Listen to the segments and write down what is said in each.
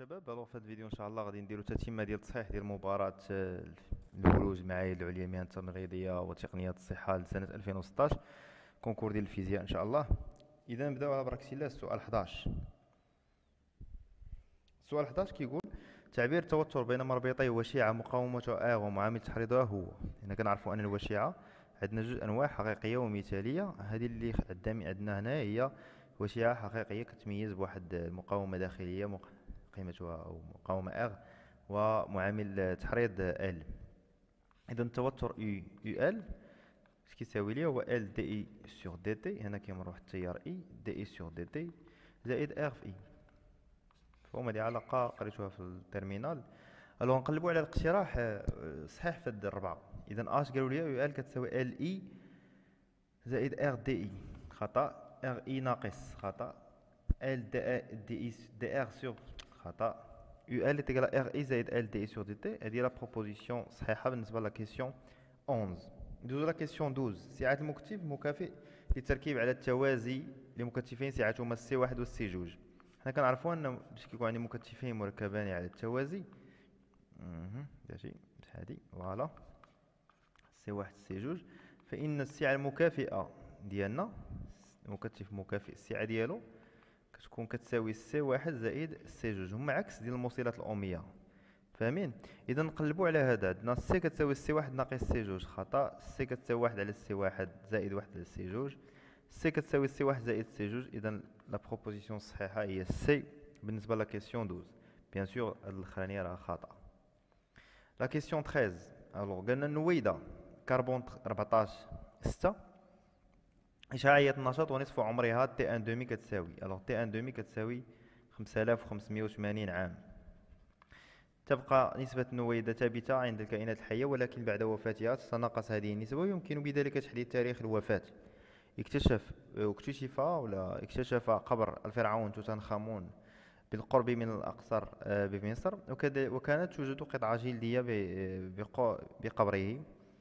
شباب، الوغ في هذا الفيديو ان شاء الله غادي نديرو تتمه ديال التصحيح ديال مباراة الولوج المعاهد العليا للمهن التمريضية وتقنيات الصحة لسنة 2016 كونكور ديال الفيزياء ان شاء الله. اذا نبداو على بركة الله. السؤال 11. السؤال 11 كيقول تعبير التوتر بين مربطي وشيعة مقاومتها ومعامل تحريضها هو. هنا كنعرفوا ان الوشيعة عندنا جوج انواع، حقيقية ومثالية. هذه اللي عندنا هنا هي وشيعة حقيقية كتميز بواحد المقاومة داخلية قيمتها أو مقاومة R ومعامل تحريض L. إذا التوتر UL اش كيساوي لي هو L DI سور DT. هنا كيمر واحد التيار I DI سور DT زائد R في I. فهم هادي علاقة قريتوها في الترمينال. الو نقلبوا على الاقتراح صحيح في هاد الربعة. إذا اش قالوا لي UL كتساوي LI زائد R DI خطأ، RI ناقص خطأ، L DR سور خطأ، UL est égal à RI زائد LDI sur DT. هذه لا بروبوزيسيون صحيحة بالنسبة لا كيسيون 11. ندوزو لا كيسيون 12. سعة المكتف مكافئ للتركيب على التوازي لمكتفين سعتهما السي واحد والسي جوج. حنا كنعرفو أن باش كيكون عندي مكتفين مركبان على التوازي ماشي بحال هادي فوالا سي واحد سي جوج، فإن السعة المكافئة ديالنا مكتف مكافئ السعة ديالو كتكون كتساوي سي واحد زائد سي جوج، هما عكس ديال الموصلات الأومية. فاهمين؟ إذا نقلبوا على هذا، عندنا سي كتساوي سي واحد ناقص سي جوج خطأ، سي كتساوي واحد على سي واحد زائد واحد على سي جوج، سي كتساوي سي واحد زائد سي جوج. إذا لا بروبوزيسيون الصحيحة هي سي بالنسبة لا كيسيون 12. بيان سور هاد الأخرانية راه خطأ. لا كيسيون 13. ألوغ قالنا النويدة كربون 14 6 إشعاعية النشاط ونصف عمرها تي ان دومي كتساوي. الوغ تي ان دومي كتساوي 5580 عام. تبقى نسبة النويدة ثابتة عند الكائنات الحية، ولكن بعد وفاتها تتناقص هذه النسبة، ويمكن بذلك تحديد تاريخ الوفاة. اكتشف قبر الفرعون توت عنخ آمون بالقرب من الأقصر بمصر، وكانت توجد قطعة جلدية بقبره.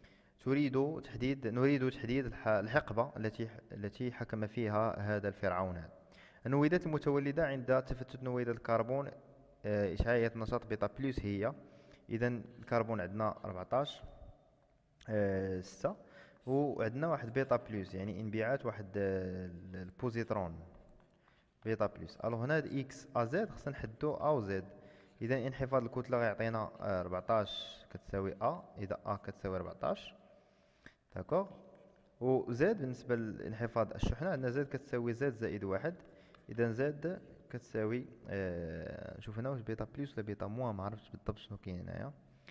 نريد تحديد الحقبة التي حكم فيها هذا الفرعون. النويدات المتولدة عند تفتت نويدة الكربون إشعاعية نشاط بيتا بلس هي. إذا الكربون عندنا 14 6 وعندنا واحد بيتا بلس، يعني انبعاث واحد البوزيترون بيتا بلس. الو هنا اكس ا زد خصنا نحدو ا و زد. اذا انحفاض الكتلة غيعطينا 14 كتساوي ا، اذا ا كتساوي 14 داكوغ. و زد بالنسبة لانحفاض الشحنة عندنا زد كتساوي زد زائد واحد. اذا زد كتساوي نشوف هنا واش بيتا بلس ولا بيتا موان، معرفتش بالضبط شنو كاين هنايا.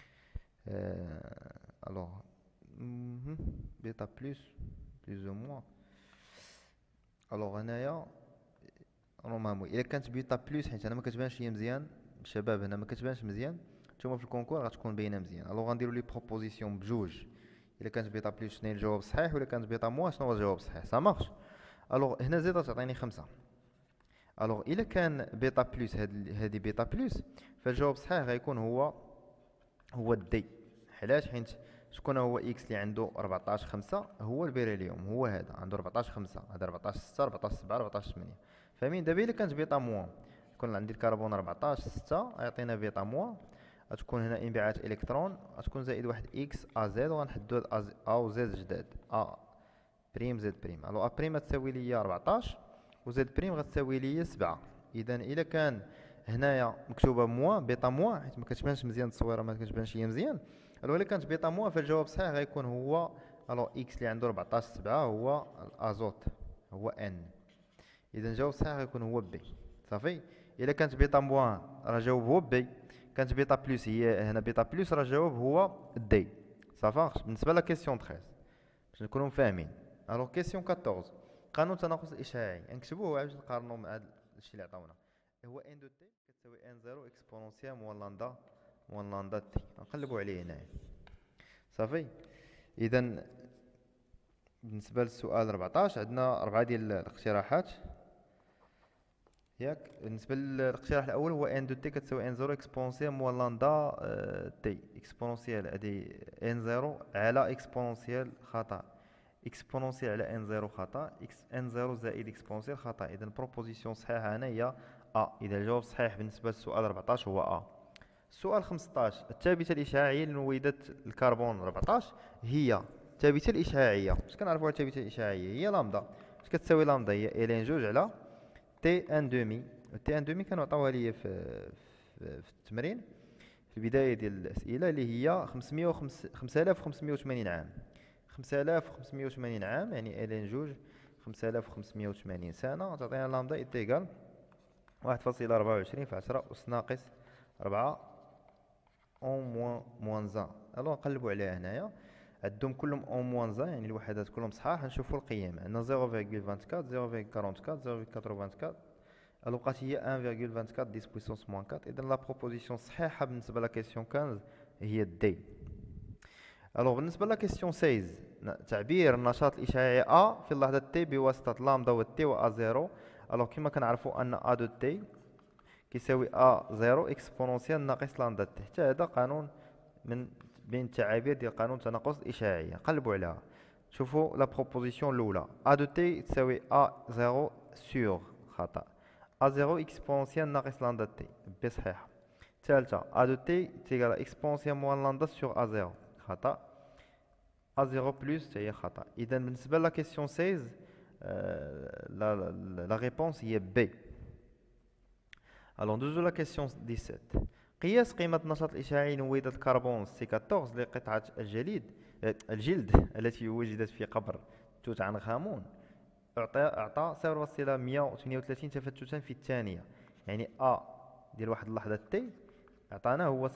الوغ بيتا بلس بلس او موان. الوغ هنايا نورمالمون الا كانت بيتا بلس، حيت انا ما كتبانش ليا مزيان الشباب، هنا ما كتبانش مزيان، نتوما في الكونكور غتكون باينه مزيان. الوغ غنديروا لي بروبوزيسيون بجوج. الا كانت بيتا بلس شنو هي الجواب الصحيح، ولا كانت بيتا موان شنو هو الجواب الصحيح. سا مارش. الوغ هنا زيد تعطيني 5. الوغ الا كان بيتا بلس هذه بيتا بلس، فالجواب الصحيح غيكون هو الدي. علاش؟ حيت شكون هو اكس اللي عنده 14 5 هو البيريليوم، هو هذا عنده 14 5، هذا 14 6 14 7 14 8. فاهمين؟ دابا الا كانت بيتا موان يكون عندي الكربون 14 6 يعطينا بيتا موان، غتكون هنا انبعاث الكترون، غتكون زائد واحد اكس ا زد، وغنحدو ا و زد جداد ا بريم زد بريم. الو ا بريم غتساوي ليا 14 وزد بريم غتساوي ليا 7. اذا الا كان هنايا مكتوبه موان بيتا موان، حيت ما كتبانش مزيان التصويره، ما كتبانش ليا مزيان. الو الا كانت بيتا موان فالجواب الصحيح غيكون هو الو اكس اللي عنده 14 7 هو الازوت هو ان. اذا الجواب الصحيح غيكون هو بي. صافي. الا كانت بيتا موان راه الجواب هو بي، كانت بيتا بلس هي هنا بيتا بلس راه الجواب هو دي. صافي بالنسبه لا كيسيون 13 باش نكونوا فاهمين. الو كيسيون 14. قانون التناقص الاشعاعي نكتبوه باش نقارنوا مع هذا الشيء اللي عطاونا. هو ان دو تي كتساوي ان زيرو اكسبونونسيال موان لاندا تي. نقلبوا عليه هنايا. صافي. اذا بالنسبه للسؤال 14 عندنا 4 ديال الاقتراحات ياك. بالنسبه للاقتراح الاول هو ان دو تي كتساوي ان زيرو اكسبونونسيال موان لاندا تي. اكسبونونسيال هادي ان زيرو على اكسبونونسيال خطا، اكسبونونسيال على ان زيرو خطا، ان زيرو زائد اكسبونونسيال خطا. اذا البروبوزيسيون صحيحه هنا هي إذا الجواب الصحيح بالنسبة للسؤال 14 هو السؤال 15 الثابتة الإشعاعية لنويدة الكربون 14 هي الثابتة الإشعاعية. اش كنعرفوا على الثابتة الإشعاعية؟ هي لامدا. اش كتساوي لامدا؟ هي إلين جوج على تي ان دومي. تي ان دومي كانوا عطاوها ليا في التمرين في البداية ديال الأسئلة، اللي هي 5580 عام. 5580 عام يعني إلين جوج 5580 سنة تعطينا لامدا إيتيغال 1.24 في 10 أس ناقص 4 أون موان زان. ألو نقلبو عليها هنايا، عندهم كلهم أون موان زان يعني الوحدات كلهم صحاح. نشوفو القيم، عندنا 0.24 0.44 0.84. الوقت هي 1.24 10 بويسونس موان 4. إذا لا بروبوزيسيون الصحيحة بالنسبة لا كيسيون 15 هي دي. الوغ بالنسبة لا كيسيون 16 تعبير النشاط الإشعاعي في اللحظة تي بواسطة لامدا و تي و زيرو. الوغ كما كنعرفو أن دو تي كيساوي زيرو اكسبونونسيال ناقص لامدا تي. حتى هذا قانون من بين التعابير ديال قانون التناقص الإشعاعية. قلبوا عليها، شوفوا لا بروبوزيسيون الأولى دو تي تساوي زيرو سور خطأ، زيرو اكسبونونسيال ناقص لامدا تي بي صحيحة. الثالثة دو تي تيغال اكسبونونسيال موان لامدا سور زيرو خطأ، زيرو بلس هي خطأ. إذا بالنسبة لا كيسيون 16 لا ريبونس هي بي. الو ندوزو لا كيسيون 17. قياس قيمة النشاط الإشعاعي لنويدة الكربون سي 14 لقطعة الجلد التي وجدت في قبر توت عنخ آمون أعطى 0.138 تفتتا في الثانية. يعني ديال واحد اللحظة تي عطانا هو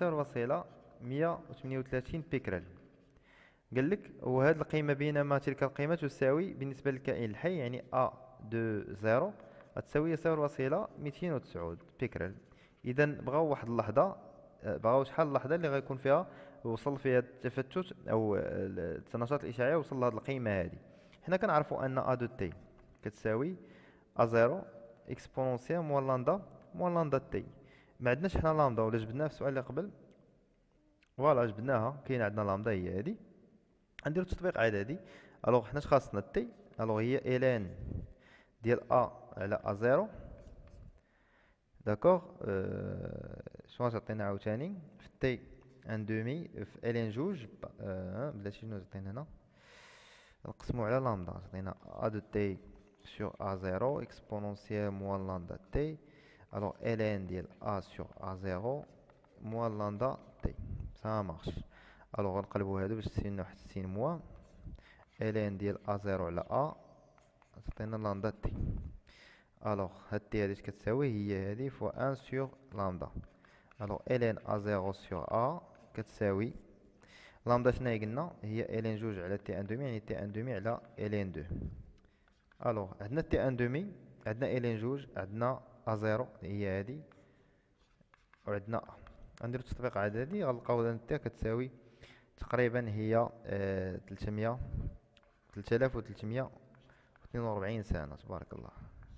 0.138 بيكرل. قال لك وهذه القيمة بينما تلك القيمة تساوي بالنسبة للكائن الحي يعني دو زيرو تساوي 0.209 بيكرل. إذا بغاو واحد اللحظة، بغاو شحال اللحظة اللي غيكون فيها وصل فيها التفتت أو النشاط الإشعاعي وصل لهاد القيمة هادي. حنا كنعرفوا أن دو تي كتساوي زيرو اكسبونونسيال موان لامدا تي. ما عندناش حنا لامدا، ولا جبدناها في السؤال اللي قبل. فوالا جبدناها، كاين عندنا لامدا هي هادي. غنديرو تطبيق عددي. الوغ حنا خاصنا تي، الوغ هي الين ديال على زيرو داكوغ. شنو تعطينا عاوتاني في تي ان دومي في الين جوج بلاتي شنو تعطينا هنا نقسمو على لامدا تعطينا دو تي سور زيرو اكسبونونسيال موان لامدا تي. الوغ الين ديال سور زيرو موان لامدا تي سا مارش. الوغ غنقلبو هادو باش تسينا واحد السين موان الين ديال زيرو على تعطينا لامدا تي. الوغ هاد تي هادي كتساوي هي هادي فوا ان سور لامدا. الوغ الين زيرو سور كتساوي لامدا شناهي قلنا هي الين جوج على تي ان دومي يعني تي ان دومي على الين دو. الوغ عندنا تي ان دومي، عندنا الين جوج، عندنا زيرو هي هادي، وعندنا غنديرو تطبيق عددي غنلقاو ان تي كتساوي تقريبا هي 3342 سنة. تبارك الله.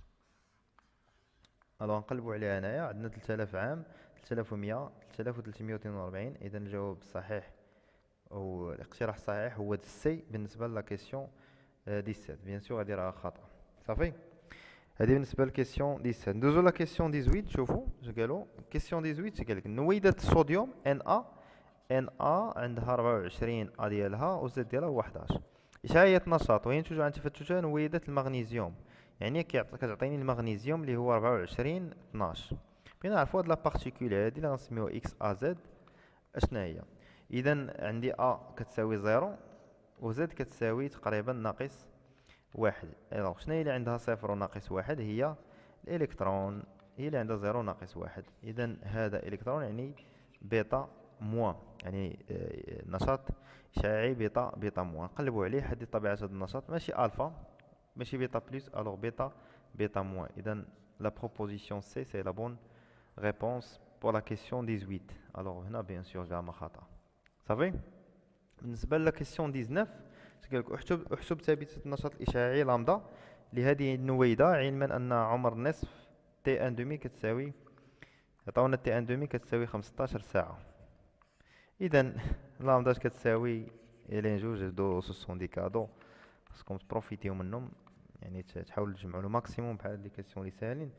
الو نقلبوا عليها هنايا، عندنا 3000 عام 3100 3342. اذا الجواب الصحيح او الاقتراح الصحيح هو سي بالنسبه لا كيسيون 17. بيان سور غادي راها خطا. صافي، هذه بالنسبه للكيسيون 17. ندوزو لا كيسيون 18. شوفوا اش قالوا كيسيون 18. قال لك نويدة الصوديوم ان عندها 24 ديالها وزد ديالها هو 11. إشعاعية نشاط وينتج عن تفتتها نويدة المغنيسيوم. يعني كتعطيني المغنيسيوم اللي هو 24 12. بغينا نعرفوا هاد لا بارتيكول هادي اللي غنسميوها اكس زد اشنا هي. اذا عندي كتساوي 0 وزد كتساوي تقريبا ناقص 1. ايوا شنو هي اللي عندها 0 وناقص 1؟ هي الالكترون، هي اللي عندها 0 وناقص 1. اذا هذا الكترون يعني بيتا موان، يعني نشاط إشعاعي بيتا موان. نقلبوا عليه حدد طبيعة هذا النشاط، ماشي ألفا ماشي بيتا بلس، ألوغ بيتا موان. إذا لا بروبوزيسيون سي سي لا بون ريبونس بور لا كيسيون 18. ألوغ هنا بيان سور جا ما خطأ. صافي. بالنسبة لا كيسيون 19 قالك احسب ثابتة النشاط الإشعاعي لامدا لهذه النويدة علما أن عمر نصف تي ان دومي كتساوي، عطاونا تي ان دومي كتساوي 15 ساعة. إذا لامدا كتساوي الين جوج دو سوسون دي كادو خاصكم تبروفيتيو منهم، يعني تحاولوا تجمعوا لو ماكسيموم بحال هاد لي كيسيون لي ساهلين.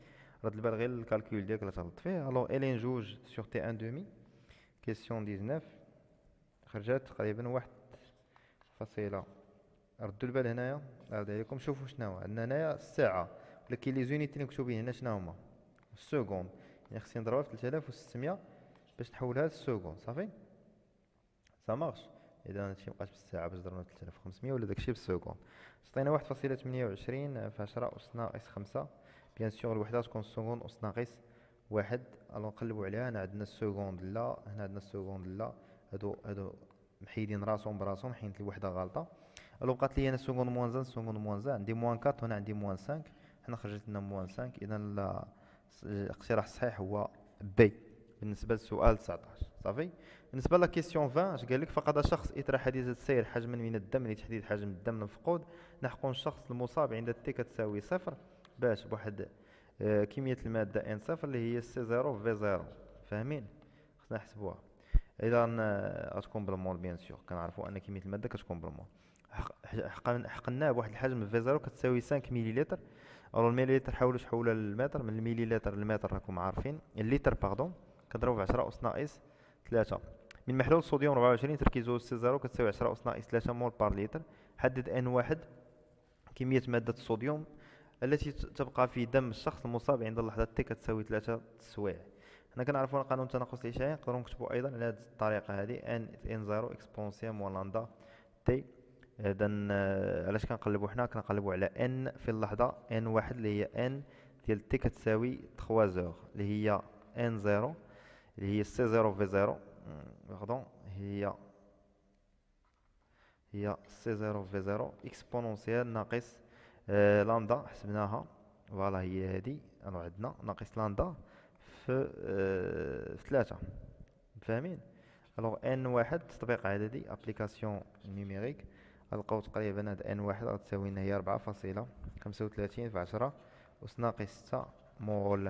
رد البال غير الكالكول ديالك اللي تغلط فيه. الوغ الين جوج سور تي ان دومي كيسيون 19 خرجات تقريبا 1 فاصلة. ردوا البال هنايا نعاود عليكم، شوفوا شنو عندنا هنايا الساعه، ولكن لي زونيتي اللي مكتوبين هنا شنو هما؟ السكوند. يعني خصني نضربها في 3600 باش نحولها للسكوند. صافي سا مارش. اذا هادشي مبقاش بالساعه باش ضربنا في 3500 ولا داكشي بالسكوند. عطينا 1.28 في 10 أس ناقص 5. بيان سور الوحده تكون سكوند أس ناقص واحد. الو نقلبوا عليها. هنا عندنا السكوند لا، هنا عندنا السكوند لا، هادو محيدين راسهم براسهم حيت الوحده غالطه. الو بقات لي انا سكوند موان زان سكوند موان زان، عندي موان 4 هنا عندي موان 5. هنا خرجت لنا موان 5. اذا الاقتراح الصحيح هو بي بالنسبه للسؤال 19. صافي. بالنسبه لا كيسيون 20 اش قال لك؟ فقد شخص اثر حادثه السير حجما من الدم لتحديد حجم الدم المفقود. نحقن الشخص المصاب عند تي كتساوي صفر باش بواحد كميه الماده ان صفر اللي هي سي 0 في 0. فاهمين؟ خصنا نحسبوها. اذا غتكون بالمول بيان سور، كنعرفوا ان كميه الماده كتكون بالمول. حقناه بواحد الحجم في 0 كتساوي 5 مليلتر. الو المليلتر حاولوا تحولها للمتر، من المليلتر للمتر راكم عارفين. الليتر باردون كنضربو في 10 أس ناقص 3. من محلول صوديوم 24 تركيزه سي 0 كتساوي 10 أس ناقص 3 مول بار لتر. حدد ان واحد كمية مادة الصوديوم التي تبقى في دم الشخص المصاب عند اللحظة تي كتساوي 3 تسوايع. حنا كنعرفوا قانون التناقص الإشعاعي، نقدروا نكتبوا أيضا على هذه الطريقة هذه ان 0 اكسبونسيال موان لامدا تي. اذا علاش كنقلبوا حنا؟ كنقلبوا على ان في اللحظة ان واحد اللي هي ان ديال تي كتساوي 3 زوغ اللي هي ان 0 اللي هي سي 0 في 0. باردون هي سي 0 في 0 اكسبونونسيال ناقص لامدا حسبناها. فوالا هي هادي راه عندنا ناقص لامدا في 3. فاهمين؟ الوغ ان واحد تطبيق عددي ابليكاسيون نيميريك غنلقاو تقريبا هاد ان واحد غتساوي لنا هي 4.35 في 10 أس ناقص 6 مول.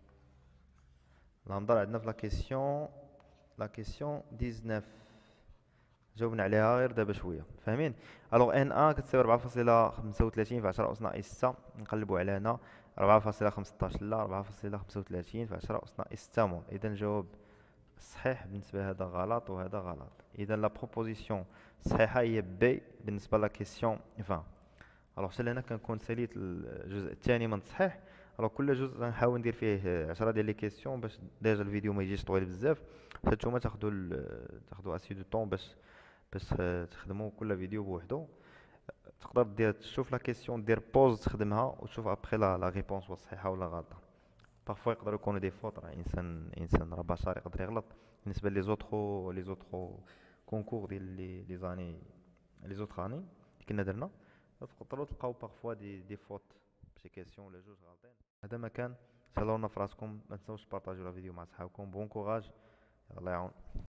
نهضر عندنا في لا كيسيون 19 جاوبنا عليها غير دابا شويه. فاهمين؟ الوغ ان ا كتساوي 4.35 في 10 أس ناقص 6. نقلبوا على هنا 4.15 لا 4.35 في 10 أس ناقص 6 مول. اذا الجواب الصحيح بالنسبه هذا غلط وهذا غلط. اذا لا بروبوزيسيون الصحيحه هي بي بالنسبه لا كيسيون 20. الوغ حتى هنا كنكون ساليت الجزء الثاني من التصحيح. الوغ كل جزء غنحاول ندير فيه 10 ديال لي كيسيون باش ديجا الفيديو ما يجيش طويل بزاف، حتى نتوما تاخذوا اسي دو طون باش تخدموا كل فيديو بوحدو. تقدر دير تشوف لا كيسيون دير بوز تخدمها وتشوف ابخي لا ريبونس واش صحيحه ولا غلطه. بارفو يقدروا يكونوا دي فوت، راه انسان راه بشر يقدر يغلط. بالنسبه لي زوطخو كونكور ديال لي زوطخ اني كنا درنا تقدروا تلقاو بارفوا دي فوت شي كيسيون ولا جوج غالطين. هذا ما كان. تهلاونا في راسكم، ما تنساوش تبارطاجيو لا فيديو مع صحابكم. بون كوراج، الله يعاون.